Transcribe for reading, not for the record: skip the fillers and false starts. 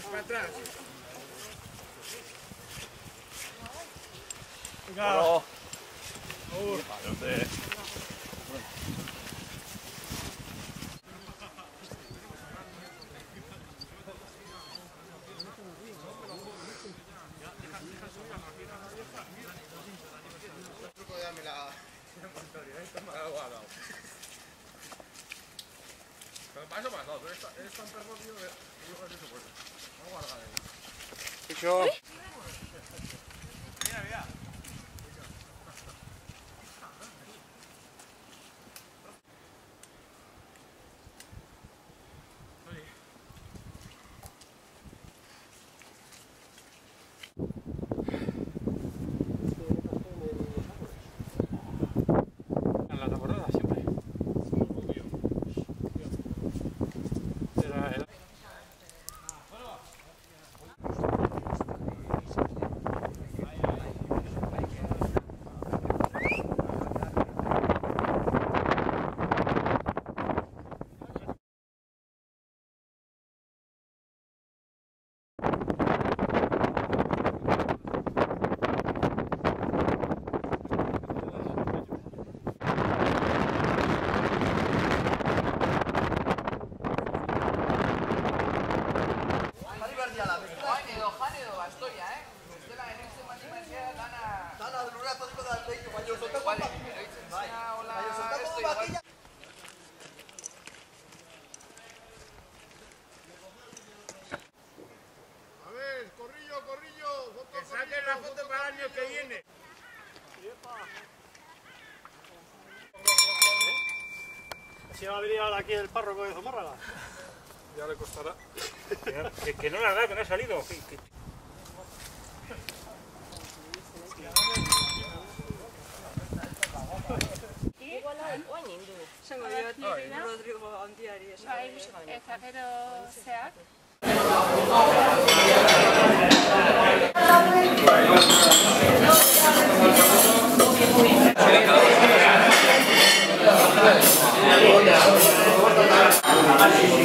para atrás. Venga. Pero para eso me has dado, es tan perro, tío, que yo creo que eso puede. Vamos a guardar ahí. Mira, mira. En la temporada siempre. A ver, corrillo. Que saquen la foto para el año que viene. Si va a venir ahora aquí el párroco de Zumárraga. Ya le costará. Que no la da, que no ha salido. Esango diot, Rodrigo handiari esan. Eta gero zeak. Gracias.